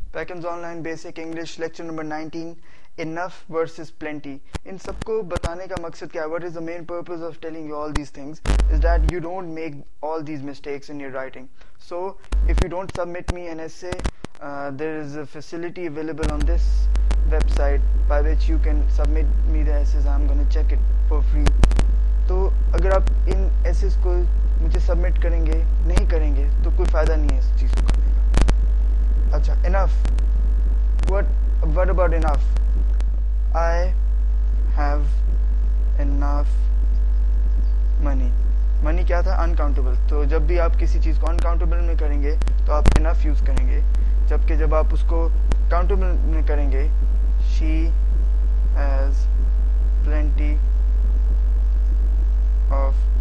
Package online basic English lecture number 19 enough versus plenty. इन सबको बताने का मकसद क्या है? What is the main purpose of telling you all these things is that you don't make all these mistakes in your writing. So if you don't submit me an essay, there is a facility available on this website by which you can submit me the essays. I'm going to check it for free. तो अगर आप इन essays को मुझे submit करेंगे नहीं करेंगे तो कोई फायदा नहीं है इस चीज को करने का। अच्छा, enough. What about enough? I have enough money. Money क्या था? अनकाउंटेबल। तो जब भी आप किसी चीज को अनकाउंटेबल में करेंगे तो आप इनफ यूज करेंगे, जबकि जब आप उसको काउंटेबल में करेंगे she has plenty of